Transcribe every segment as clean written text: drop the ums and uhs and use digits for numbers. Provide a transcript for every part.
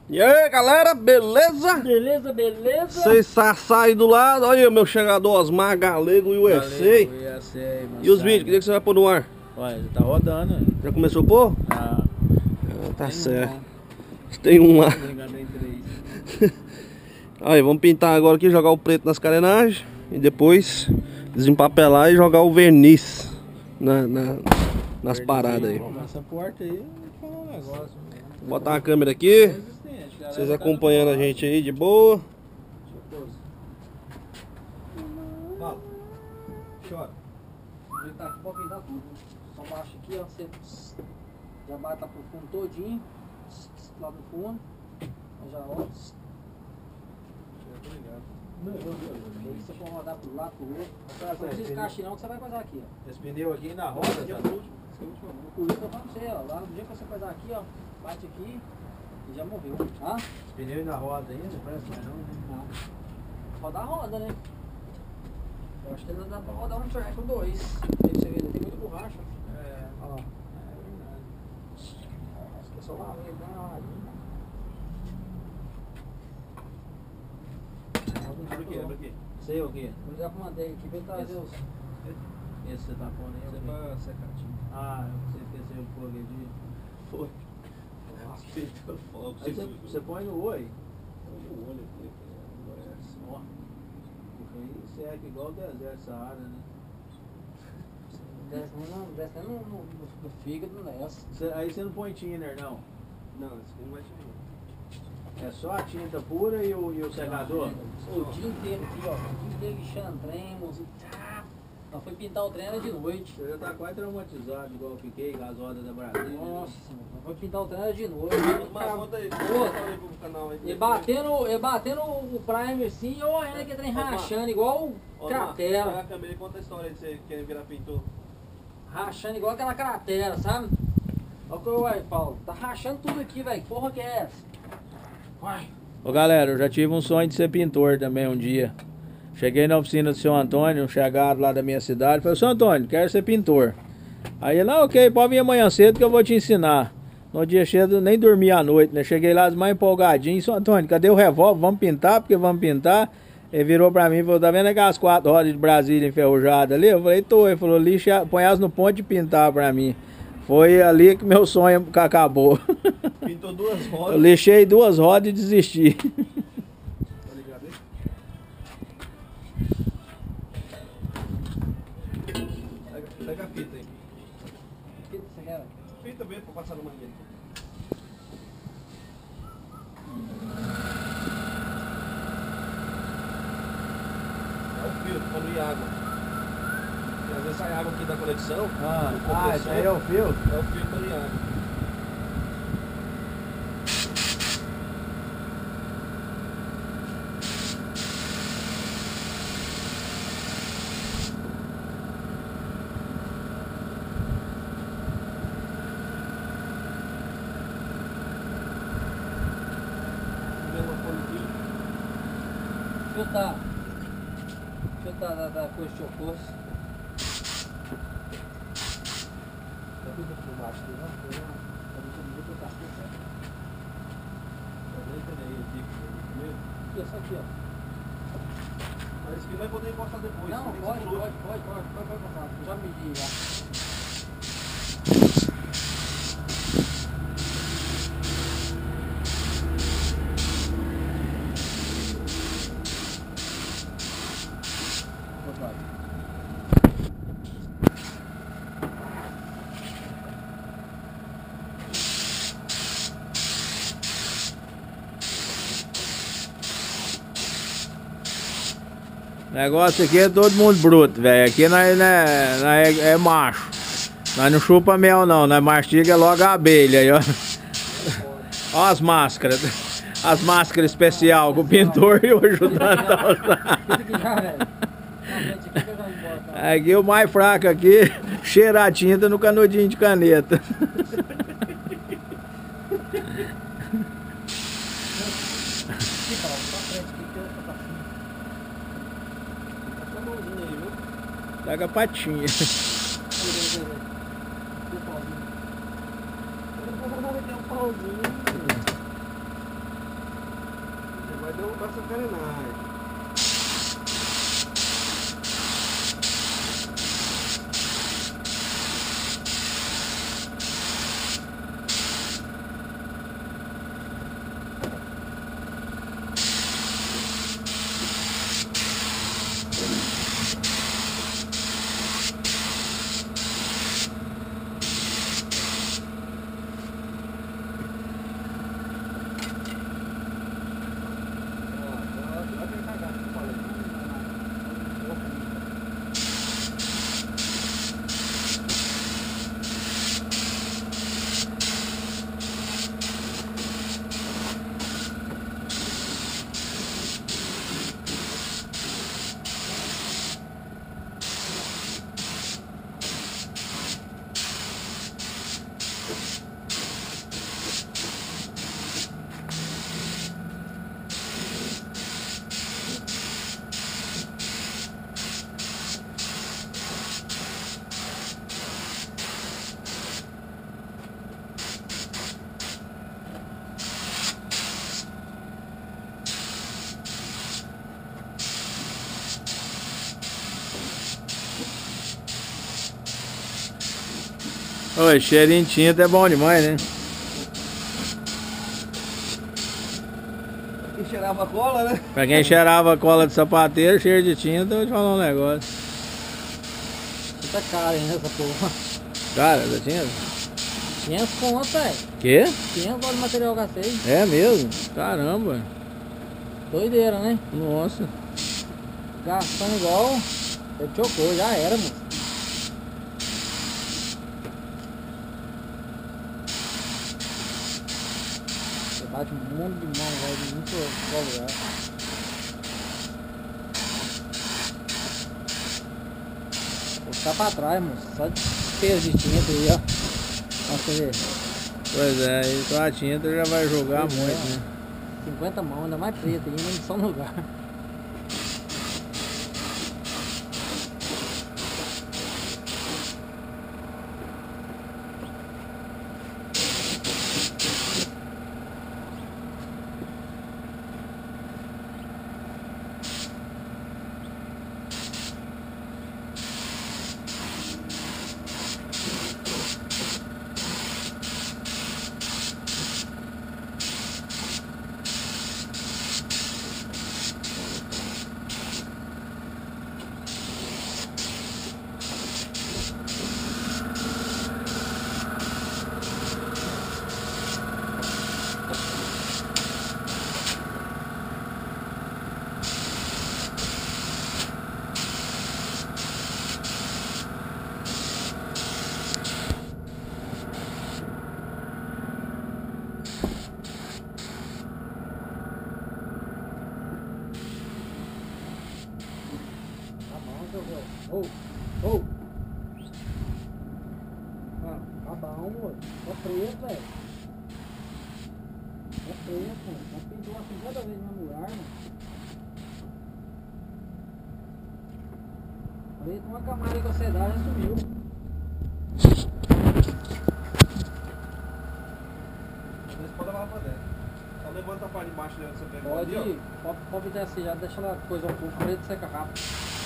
E aí, galera, beleza? Beleza, beleza? Vocês saem do lado, olha aí o meu chegador Osmar Galego USA. E os vídeos, que dia que você vai pôr no ar? Olha, tá rodando. Já começou a pôr? Ah, Tá certo. Tem um lá. tem três. Aí, vamos pintar agora aqui, jogar o preto nas carenagens. E depois desempapelar e jogar o verniz nas paradas aí. Essa porta aí, vou falar um negócio. Vou botar a câmera aqui. Vocês acompanhando a gente aí de boa. Fala. Chora. Pode pintar tudo. Só baixa aqui, ó. Você já bata pro fundo todinho. Lá do fundo. Já ó. Aí você pode rodar pro lado, pro outro. Não precisa descaixe não, que você vai coisar aqui, ó. Esse pneu aqui na roda já Por isso que eu falo pra você, ó. Lá no dia que você coisar aqui, ó. Bate aqui e já morreu. Ah? Esse pneu na roda ainda, não presta mais não, né? Não. Rodar a roda, né? Eu acho que ainda dá pra rodar um track com dois. Tem que você ver, tem muita borracha. É, Olha lá. É verdade. Acho que é só lá, né? Dá uma ralinha. Abre aqui. Sei o quê? Eu já mandei aqui, vem trazer os... Esse você tá pondo aí? Isso é pra secadinho. Ah, você esqueceu o fogo de... Foi. Aí você põe no oi. No olho aqui. Ó. Porque aí seca igual o deserto, essa área, né? Desce nem no fígado, não desce. Aí você não põe thinner, não? Não, esse aqui não vai tirar. É só a tinta pura e o secador? O dia inteiro aqui, ó. O dia inteiro lixando trem, música. Nós foi pintar o trem era de noite. Você já tá quase traumatizado, igual eu fiquei com as rodas da Brasília. Nossa, nós foi pintar o trem era de noite. Mas conta aí, pro canal aí. E batendo o primer assim, e olhando aquele trem rachando igual cratera. A câmera, conta a história aí de você querer virar pintor. Rachando igual aquela cratera, sabe? Olha o que eu aí, Paulo. Tá rachando tudo aqui, velho. Que porra que é essa? Vai. Ô galera, eu já tive um sonho de ser pintor também um dia. Cheguei na oficina do seu Antônio, chegaram lá da minha cidade, falei, seu Antônio, quero ser pintor. Aí ele, ok, pode vir amanhã cedo que eu vou te ensinar. No dia cedo nem dormi à noite, né? Cheguei lá mais empolgadinho, seu Antônio, cadê o revólver? Vamos pintar, porque vamos pintar. Ele virou pra mim e falou, tá vendo aquelas 4 rodas de Brasília enferrujadas ali? Eu falei, tô. Ele falou, lixa, põe elas no ponto de pintar pra mim. Foi ali que meu sonho acabou. Pintou 2 rodas. Eu lixei 2 rodas e desisti. Tá ligado aí? Pega a fita aí. O que você quer? Fita mesmo pra passar no mangueiro. É o filtro, pra não ir água. Porque às vezes sai água aqui da conexão. Esse aí é o fio? É o filtro pra não ir água. Filtrar da coisa de chocoso. Isso aqui, ó. Mas isso aqui vai poder encostar depois. Não, pode passar. Já medi já. O negócio aqui é todo mundo bruto, velho. Aqui nós é macho. Nós não chupa mel não, nós mastiga logo a abelha aí, ó. Ó as máscaras. As máscaras especial com o pintor e o ajudante a usar. Aqui o mais fraco aqui, cheira a tinta no canudinho de caneta. Pega a patinha. vai derrubar essa carenagem. Oi, cheirinho de tinta é bom demais, né? E cheirava cola, né? Pra quem cheirava cola de sapateiro, cheiro de tinta, eu vou te falar um negócio. Isso tá caro, hein, essa porra. Cara, da tinta? 500 conto, velho. Quê? 500 dólares de material que eu gastei. É mesmo? Caramba. Doideira, né? Nossa. Gastando igual. Ele chocou, já era, mano. Você bate um monte de mão, velho, muito lugar. Vou ficar pra trás, moço. Só de peso de tinta aí, ó. Pra você ver. Pois é, então a tinta já vai jogar Pois muito, é. né? 50 mãos, ainda mais preta ainda, em só um lugar. Oh! Ah, tá bom, moço. Tá preto, velho. Tá preto, mano. Já pintou umas 50 vezes no mesmo lugar, mano. Preto, uma camada que você dá já sumiu. Você pode levar pra dentro. Só levanta a parte de baixo dela que você pegou Pode, ali, ó. pode descer já, deixa ela coisa um pouco, preto seca rápido.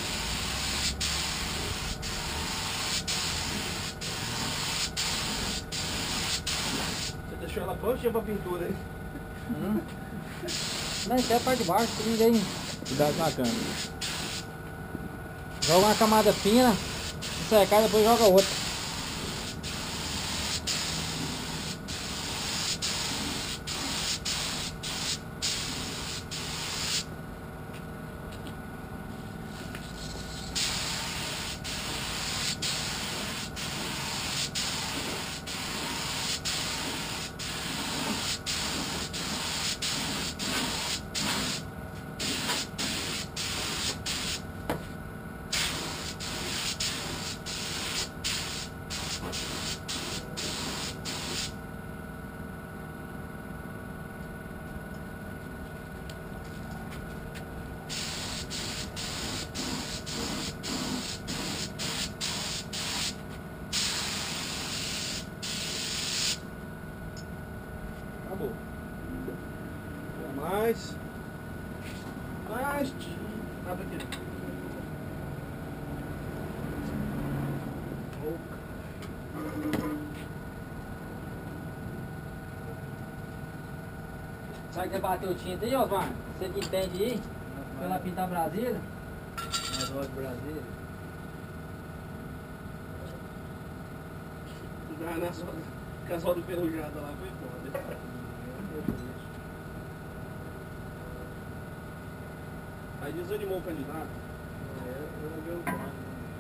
Você deixou ela prontinha pra pintura, hein? Não, isso é a parte de baixo, que ninguém Cuidado com a câmera. joga uma camada fina, secar, depois joga outra. Acabou. Mais. Leste. Abre aqui. Sabe que você bateu tinta aí, Osmar? Você que entende aí? Foi lá pintar Brasília? Mas olha Brasília. Na sua casal do Ferrujada lá, foi foda. Aí desanimou o candidato. Eu não vi o plano.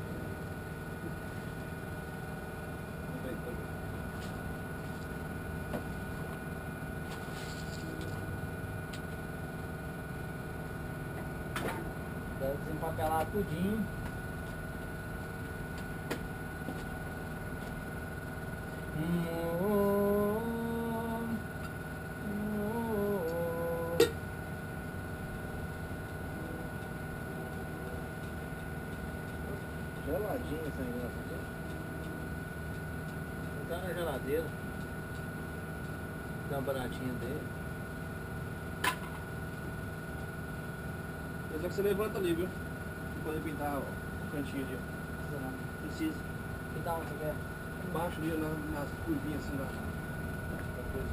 Deve desempapelar tudinho. Geladinho esse negócio aqui. Não tá na geladeira. Dá uma baratinha dele. Mas é que você levanta ali, viu? Pra poder pintar o cantinho ali, ó. Precisa. Pintar onde você quer? Embaixo ali, nas curvinhas assim da coisa.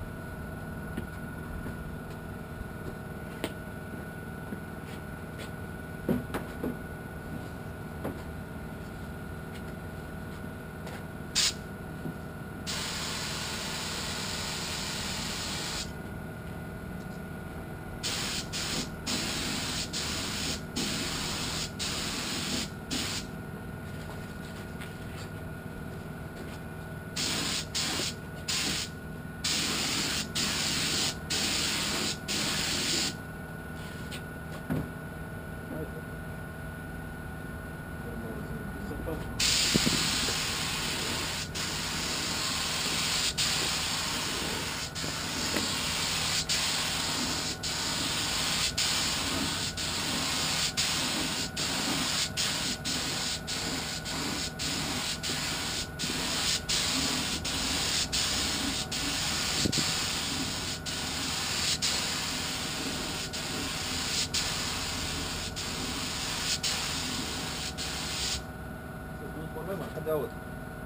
Cadê a outra?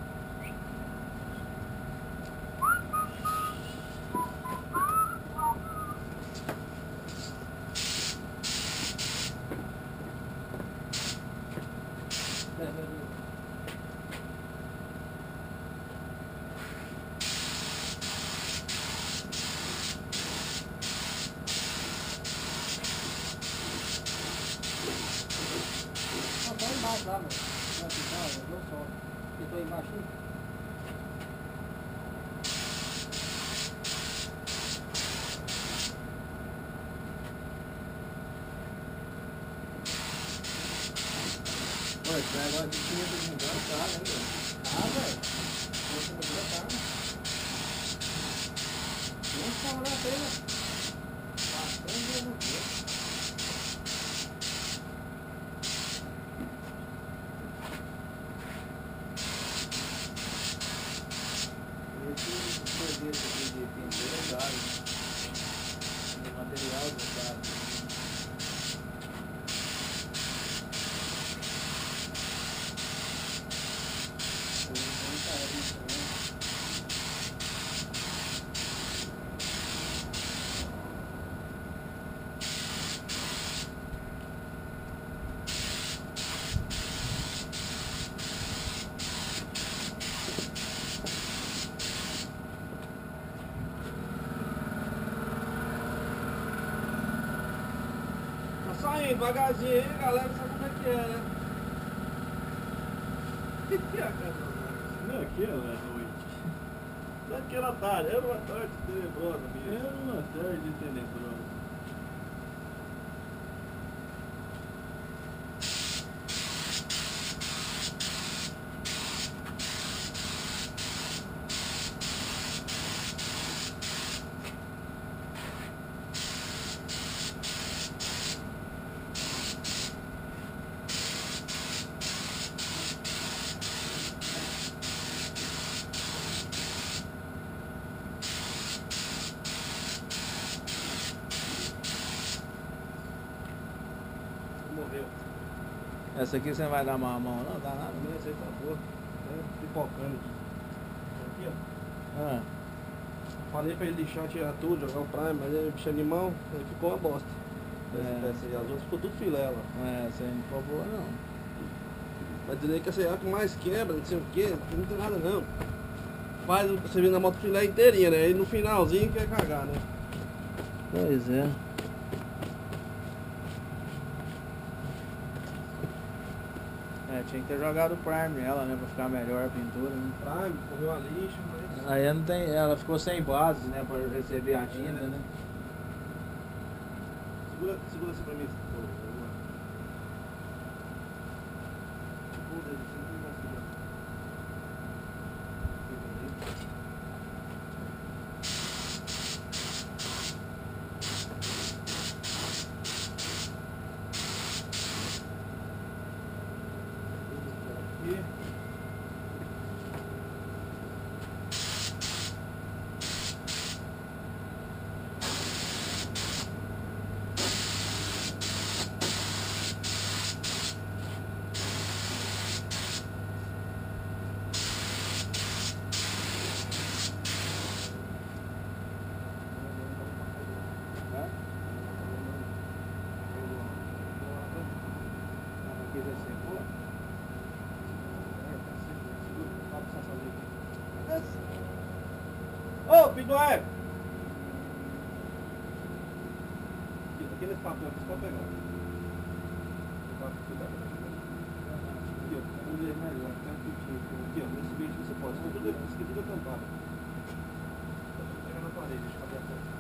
Tá embaixo lá, mano. Vai pintar, eu vou só. Pintou embaixo aí? Olha, esse negócio de tinta de engano tá, né, velho? Ah, velho. Você não vai tá, né? Não estava na feira. Bastante no dia. Esse serviço aqui de pintura é caro. O material é caro. Tá saindo devagarzinho aí, galera, sabe como é que é, né? Que é a casa? Não, aquela é noite. Naquela tarde, era uma tarde tenebrosa mesmo. Era uma tarde tenebrosa. morreu. Essa aqui você não vai dar uma mão, não? Dá nada. Não, essa aí tá boa. Tá pipocando aqui. Aqui, ó. Ah, Falei pra ele lixar, tirar tudo, jogar o prime, mas ele é bicho animal, ele ficou uma bosta. Essa É. peça aí, as outras ficou tudo filé lá. essa aí não ficou boa, não. Mas dizer que essa aí é a que mais quebra, não sei o que, não tem nada não. Faz você vê na moto filé inteirinha, né? E no finalzinho quer cagar, né? Pois é. Tinha que ter jogado o prime nela, né? Pra ficar melhor a pintura, né? Prime, correu a lixa, mas... Aí não tem, ela ficou sem base, né? Pra receber a tinta, né? Segura assim pra mim. Tipo, o dedo, sempre vai segurar. Aqui. Aqui vai ser boa. Ô, Pindoé! Aqui nesse papel aqui, você pode pegar. Aqui, ó, vamos ver melhor. Aqui, ó, nesse vídeo você pode. Tudo isso aqui tudo é tampado. Pega na parede, deixa eu abrir a porta.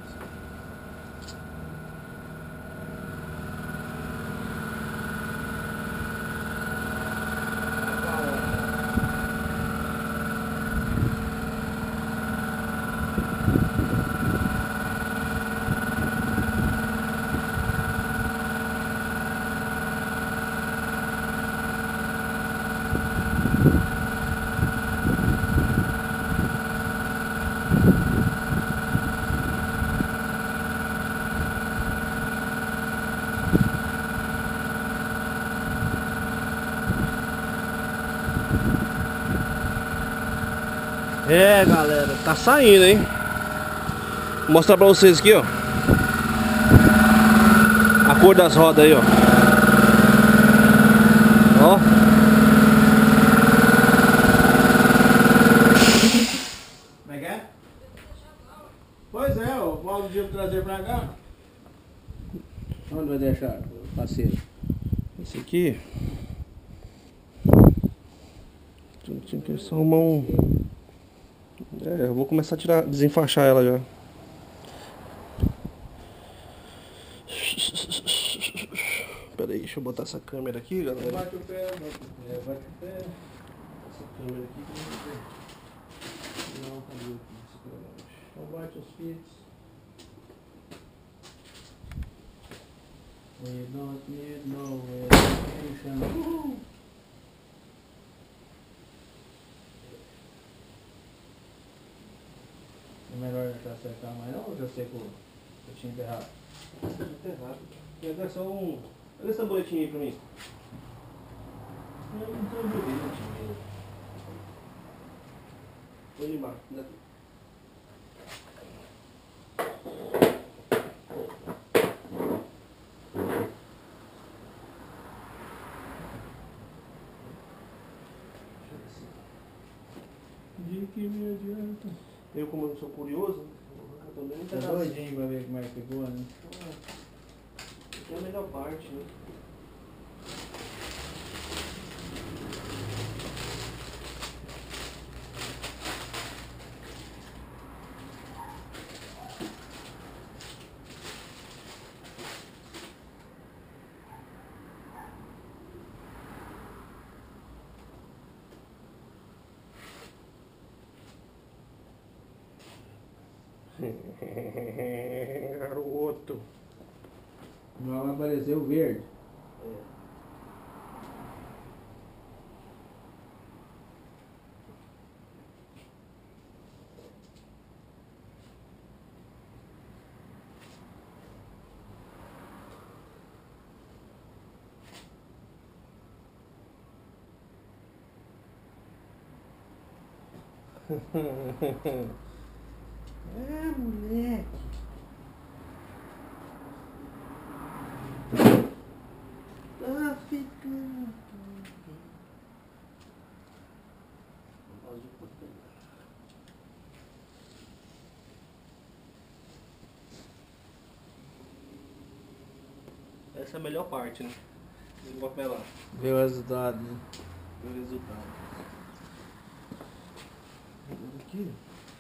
É, galera, tá saindo, hein? Vou mostrar pra vocês aqui, ó. A cor das rodas aí, ó. Ó. Como é que é? Pois é, o Paulo dia trazer pra cá. Onde vai deixar, parceiro? Esse aqui. Tinha que só arrumar um. É, eu vou começar a tirar, desenfaixar ela já. Pera aí, deixa eu botar essa câmera aqui, galera. Bate o pé, bate o pé, bate o pé. Essa câmera aqui que eu não sei. Não, cadê aqui? Então bate os fits. We don't need no education. É melhor já acertar mais não ou já secou? Eu tinha enterrado. Tá errado. Quer dar só um. Olha esse tamboretinho aí pra mim. Eu não tô jogando. Põe embaixo. Daqui. De que me adianta? Eu, como eu sou curioso, eu também não Tá quero doidinho pra ver como é que ficou, né? Aqui é a melhor parte, né? Garoto. Agora apareceu verde. É, moleque. Tá ficando. Essa é a melhor parte, né? Desempapelar. Ver o resultado, né? O resultado. Aqui.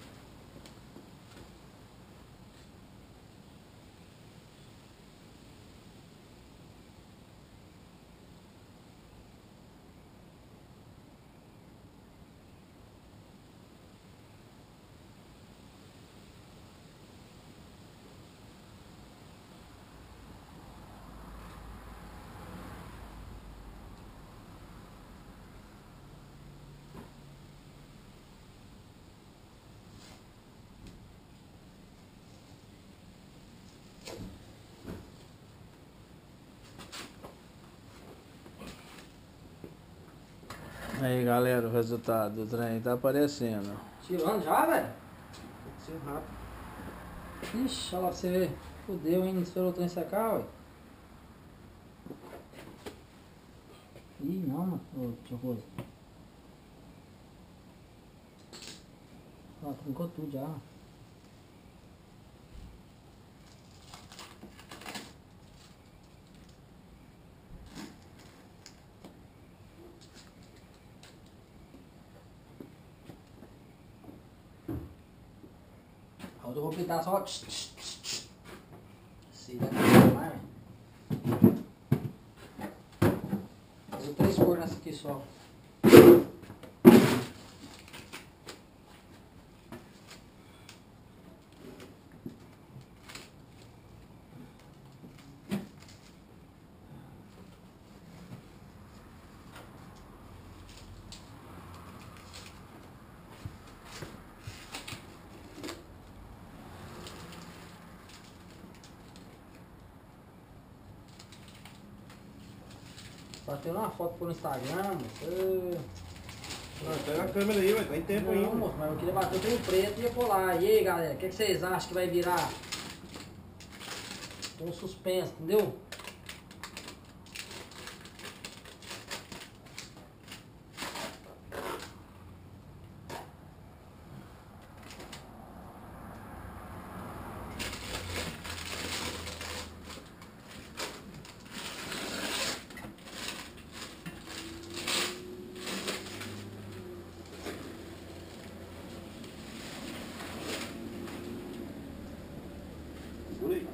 Aí galera, o resultado do trem tá aparecendo. Tirando já, velho? Tem que ser rápido. Ixi, olha lá pra você ver. Fudeu, hein? Não esperou o trem secar, ué. Ih, não, mano. Ô, deixa eu coisa. Ó, trincou tudo já. Eu vou pintar só. Se dá pra mais, velho. Fazer 3 cores nessa aqui só. Bateu uma foto pro Instagram, moço. Não, pega a câmera aí, ué. Tá em tempo ainda. Não, moço, mas eu queria bater o trem preto e ia colar. E aí, galera, o que vocês acham que vai virar? Um suspense, entendeu? Segura aí.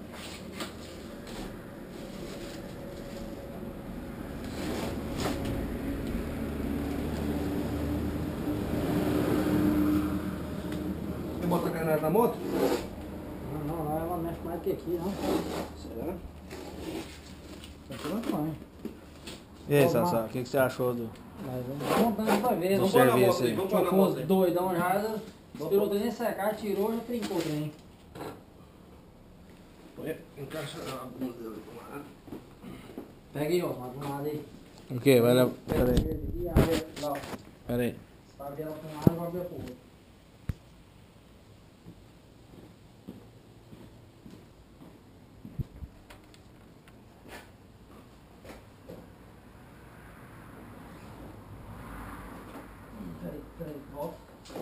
Quer botar a carenagem na moto? Não, ela mexe mais que aqui, não. Será? Aqui não põe. E aí, Toma. Sassá, o que você achou do... Mas vamos montando pra ver. Do Vamos pôr na serviço moto aí, aí? vamos pôr na com moto os aí. doidão já. Esperou o trem secar, tirou, já trincou o trem. Encaixa a bunda dele do lado. Pega aí, ó, mais um lado aí. O que? Vai lá... Pega Peraí, aqui, abre lá, ó. peraí. Vai abrir ela pra um lado e vai abrir pro outro. Peraí, volta.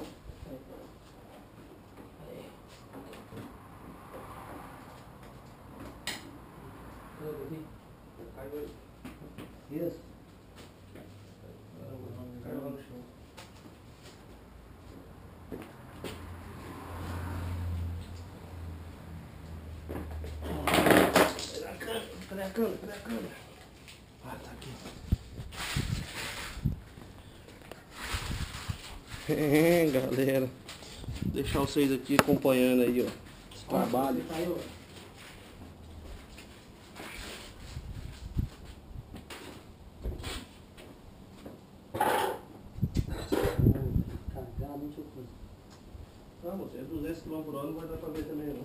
Peraí. Tudo aqui. Caiu aí. Isso. Caiu lá no chão. Cadê a câmera? Cadê a câmera? Cadê a câmera? Ah, tá aqui. É, galera. Vou deixar vocês aqui acompanhando aí, ó. Esse trabalho. Caiu. Carregado, deixa eu ver. Não, moço, é 200 km por hora, não vai dar pra ver também, não.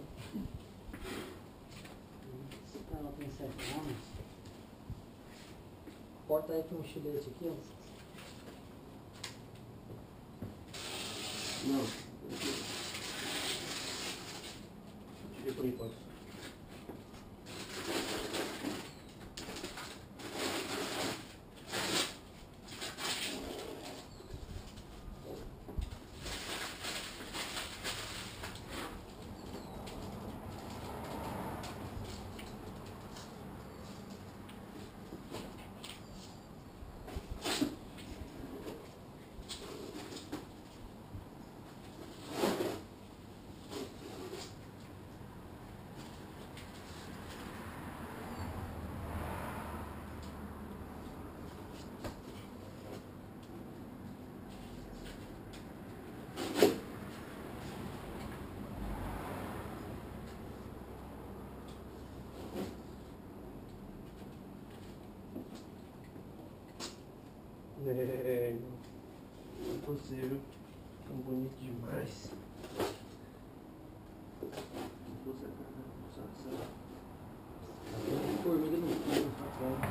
Esse cara tem 7 anos. Corta aí com um chilete aqui, ó. Não. Tirei por enquanto. É, não é possível. Tão bonito demais. Formiga no fundo, atrás.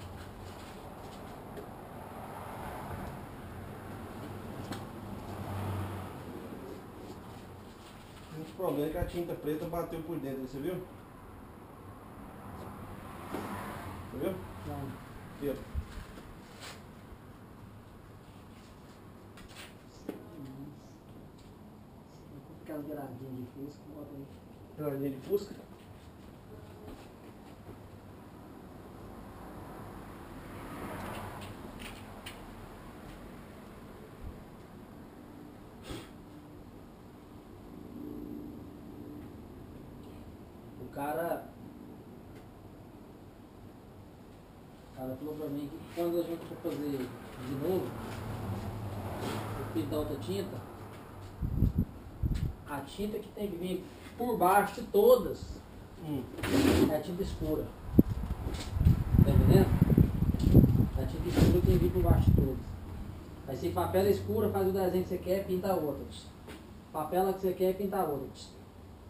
O problema é que a tinta preta bateu por dentro, você viu? Você viu? Não. Aqui, ó. Aquela beiradinha de fusca, bota aí. Beiradinha de fusca. O cara falou pra mim que quando a gente for fazer de novo, pintar outra tinta, a tinta que tem que vir por baixo de todas é a tinta escura. Tá entendendo? A tinta escura tem que vir por baixo de todas. Aí se papel é escura, faz o desenho que você quer, pinta outra. Papel que você quer, pinta outra.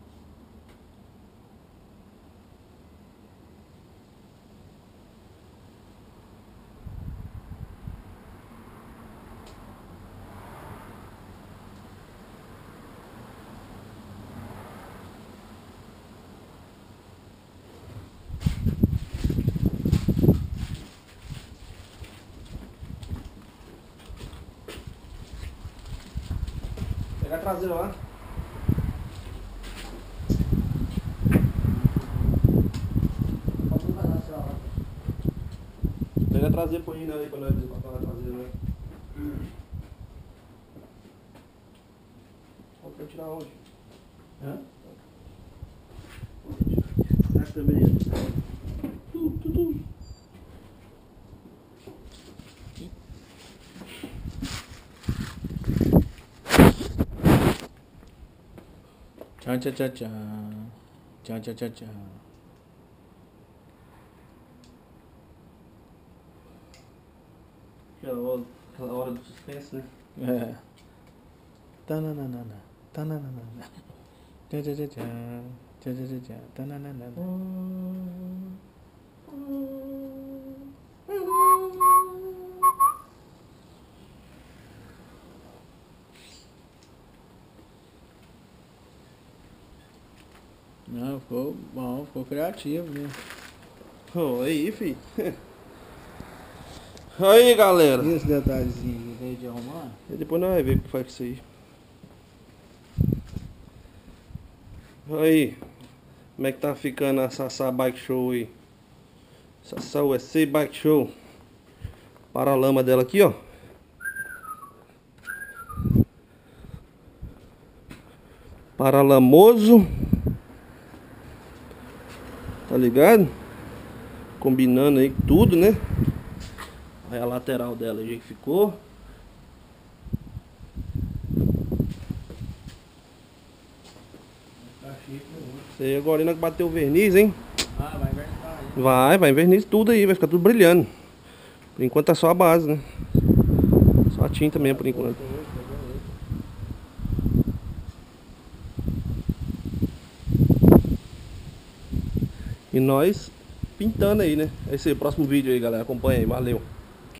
Pega a traseira lá. Pode não fazer essa hora. Pega a traseira por aí pra nós ver o papel na traseira, né? Pra tirar onde? Hã? Acho que deveria. Tchan, tchan, tchan, tchan. Tchan, tchan, tchan, tchan. Aquela hora do suspense, né? É. Tananana. Tananana. Tchan, tchan, tchan, tchan. Tchan, tchan, tchan, tchan. Tananana. Não, ficou bom, ficou criativo, né? Oh, aí, fi. Aí, galera. E esse detalhezinho aí de arrumar? E depois nós vamos ver o que faz com isso aí. Aí, como é que tá ficando a Sassá Bike Show aí? Sassá USA Bike Show. Paralama dela aqui, ó. Paralamoso. Tá ligado? Combinando aí tudo, né? Aí a lateral dela, o jeito que ficou. Isso aí agora ainda bateu o verniz, hein? Ah, vai invernar aí. Vai verniz tudo aí, vai ficar tudo brilhando. Por enquanto tá só a base, né? Só a tinta mesmo por enquanto. E nós pintando aí, né? Esse é o próximo vídeo aí, galera. Acompanha aí, valeu.